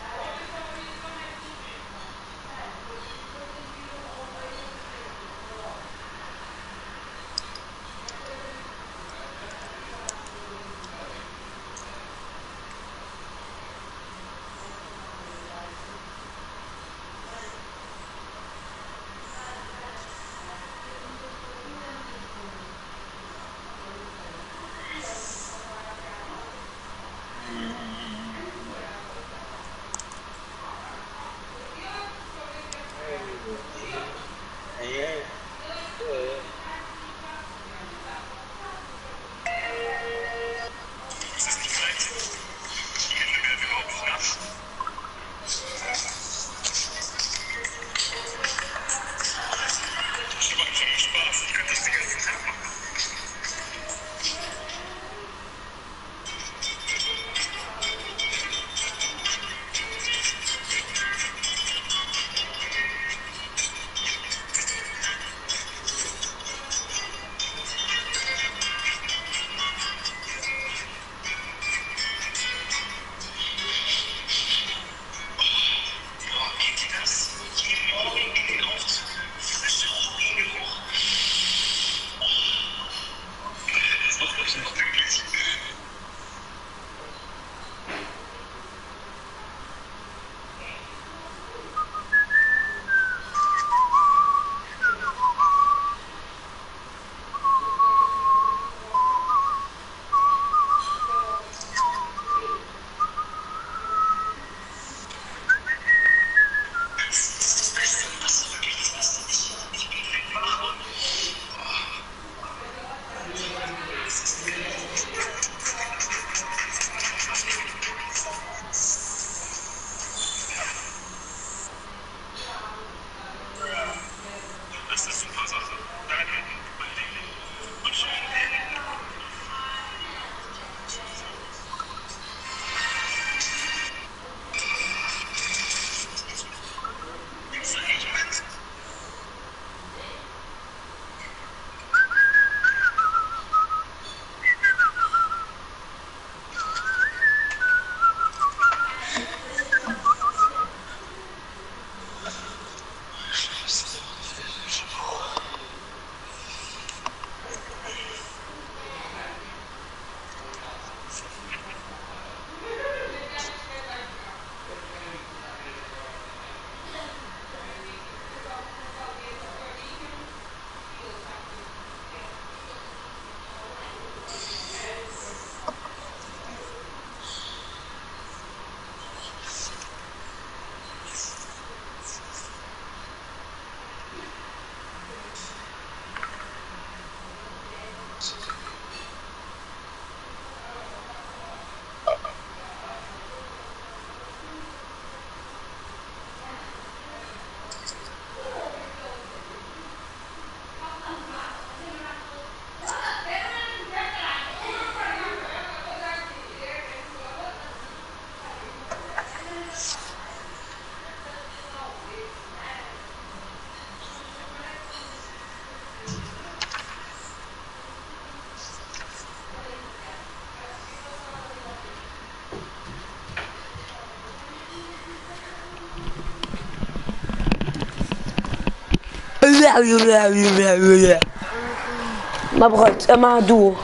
Maar bruid, äh, maar du.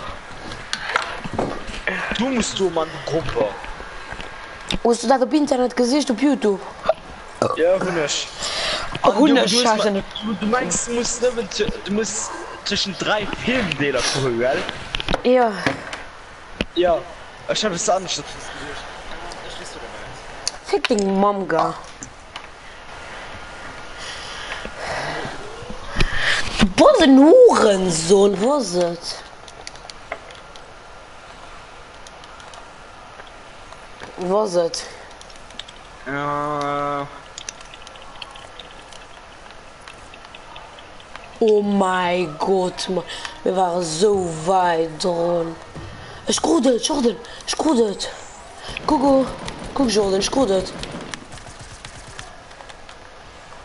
Du musst du, Mann, Gruppe. Hast du das auf Internet gesehen, auf YouTube? Ja, hundersch. Hunderscheiße. Du, du meinst, du musst, du musst zwischen drei Filmdeler gucken, gell? Ja. Ja. Ich hab es anders. Fick den Manga. Du bist ein Hurensohn, wo ist es? Wo ist es? Ja. Oh mein Gott, man. Wir waren so weit dran. Schrodet, Jordan, schrodet. Guck, guck, Jordan, schrodet.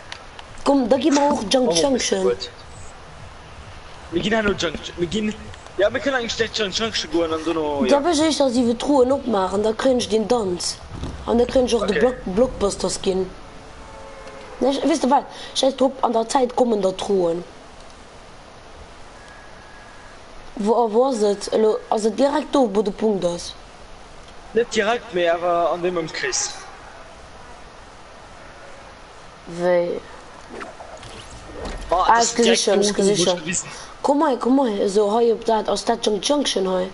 Komm, da gehen wir auch Junk Junction. Wir gehen nur Junction. Wir gehen Ja, wir können eigentlich nicht schon Junction gehen und so noch, Da ja. will ich, dass die Truhen abmachen, da krieg ich den Tanz. Und da krieg ich auch Okay. den Block Blockbusters gehen. Ne, wisst ihr was? Scheiß drauf, an der Zeit kommen da Truhen. Wo, wo ist es? Also, also direkt da, wo der Punkt ist. Nicht direkt mehr, aber an dem im Kreis. Weil... Oh, Ah, ist gesichert, ist gesichert. gewesen. Komm mal, komm mal, so heu ob dat aus dat Junction heu.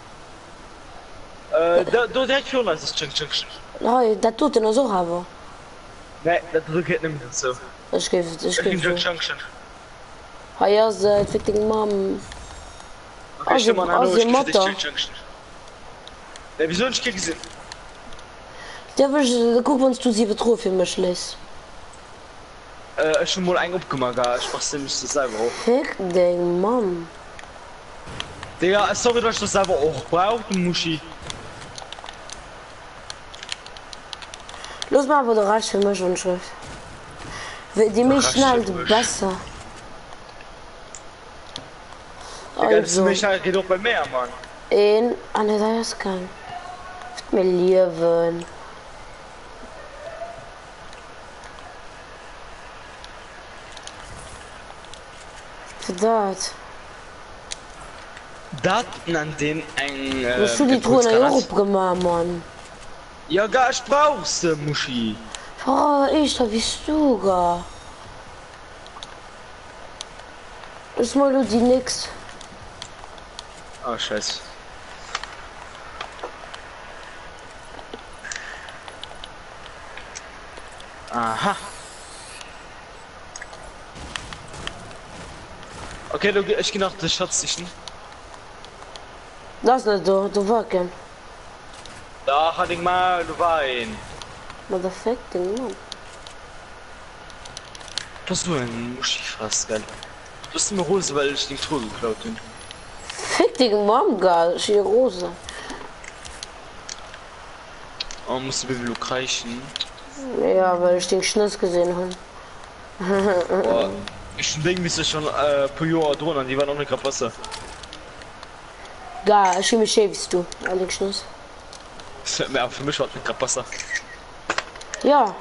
Äh, da, da direkt für uns ist Junction. Heu, dat tut den so hawer. Nee, das geht nicht mehr so. Ich geb, ich Ich bin geb. Junction. Heu, se, fitting Mam. Okay, Also- stimmt, man, also hallo, ich Mutter. krieg dich Junction. Ja, wieso nicht gesehen? Der will, guck, wannst du sie betro für mich les. Äh, schon mal ein abgemacht, ja. Ich mach's nämlich das selber auch. Fick den Mam. Digga, sorry, dass ich das selber auch brauche, du Muschi. Los mal, wo der Rasch für mich und Schrift. Die mich Rasch schnell für mich. besser. Digga, das Also, mich halt geht auch bei mehr, Mann. ein, ah ne, da ist kein. Mir liewen. Für dat. Das nennt den ein. Äh, Hast du die Truhe Impulsgranat. in Europa gemacht, Mann? Ja, gar ich brauch's, äh, Muschi. Oh, ich, da bist du gar. Das mal du die nix. Ah, scheiße. Aha. Okay, du, ich geh nach der Schatz sichten. Das nicht du, du wacken. Da hat ich mal Wein. Motherfucking Mann. Was du ein Muschi fast, geil. Du hast mir Hose, weil ich den Truhe geklaut bin. Fick dich, Mom, geil. Ich hier Rose. Oh, musst du wie viel reichen? Ja, weil ich den Schnuss gesehen habe. Oh, ich denke, wir schon äh, paar Jahre drin, und die waren auch nicht gerade besser. Geil, ich mich schäfst du. Alex Schnuss. Ja, für mich war es nicht gerade besser. Ja,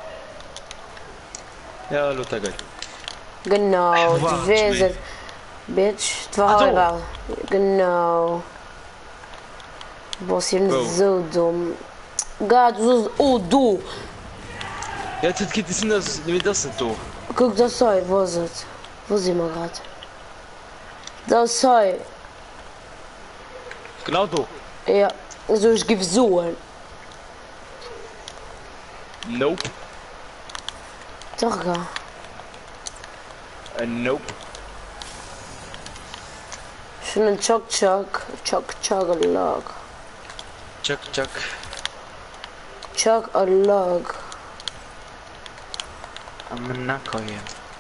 Ja, Lothar, geil. genau. Ach, Die warte, Wesen. Bitch, Ah, verheiratet. Genau. Boah, ist hier Oh. so dumm. Gott, du so. Oh, du. Ja, das geht nicht, das, wie das nicht so. Guck, das sei, wo ist es? Wo sind wir gerade? Das sei. Genau so. Ja, also ich gebe so ein. Nope. Doch, gar. Äh, nope. Schon ein Chuck Chuck. Chuck Chuck a log. Chuck, chuck. Chuck a log. Am Nacker hier.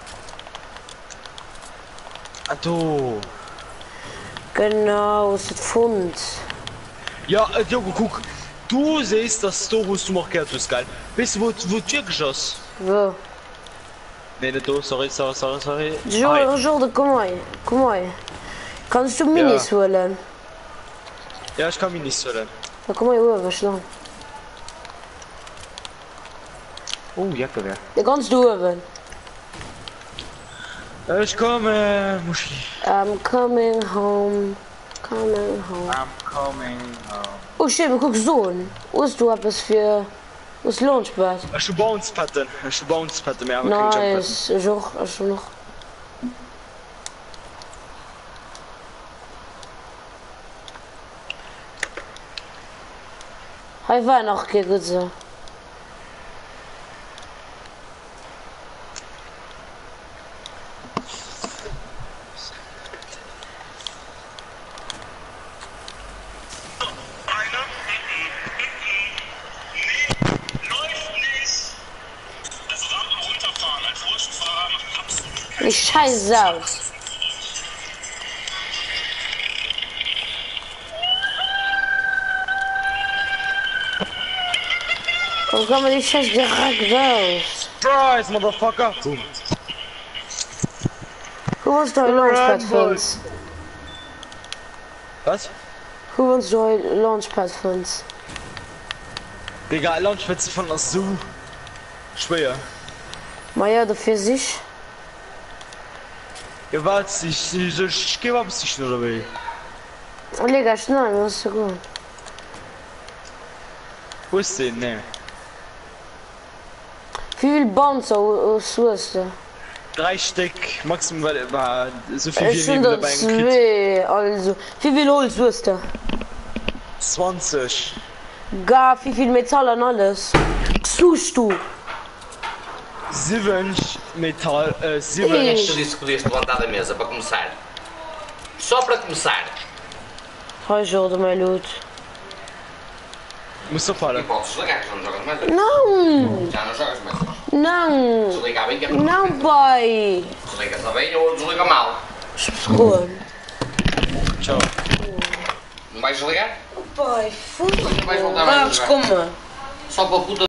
Ah, du. Genau, ist das Pfund. Ja, äh, Junge, guck. Du siehst das Tor, wo du markiert hast, geil. Weißt du, wo, wo dir geschossen? Wo? Nee, nicht du, sorry, sorry, sorry, sorry. Jordan, Jordan, komm mal. Komm mal. Kannst du Minis holen? Ja, ich kann mich nicht so. Ja, komm mal rüber, schnell. Oh, Jacke wer. Ja, kannst du holen. Äh, ich komme, Muschi. I'm coming home. Coming home. I'm coming home. Oh shit, guck so. Wo ist du etwas für das Launchpad? Ich habe Bounce Pattern. Ich habe Bounce Pattern, mehr, aber kein Jump Pattern. Nice, ich auch, ich noch. Hi, war noch gut so. Einer? Nee, läuft nicht. Also Rampen runterfahren als Rollstuhlfahrer macht absolut keinen Ich scheiß Sau. Warum kann man die Scheiß direkt raus? Surprise, Motherfucker! Guck, was du ein Launchpad findest. Was? Hoe zo launchpad funds. Digga, Launchpad von das so schwer. Maar ja, de physisch. Ja, warte, ich, ich, ich gebe ab sich nur dabei. Legal, schnell, was ist so gut. Wo ist denn? Ne. Wie viel Bouncer hast du? Drei Stück, maximal war so viel Ich wie finde neben dabei das zwei, also. Wie viel Holz hast du? zwanzig. Gar, wie viel Metall und alles? Suchst du? sieben Metall, äh, sieben. Ih. Tu disse que podias levantar da mesa para começar. Só para começar. Ajuda, meu luto. Musst du E fahren. podes desligar, que já não jogas mais. Não! Já não jogas mais. Não! Desliga bem que é para Não, pai! desliga só bem ou desliga mal. Escorro. Tchau. Não vais desligar? Pai, foda-se. Não vais voltar mais a Vamos, jogar. como? Só para a puta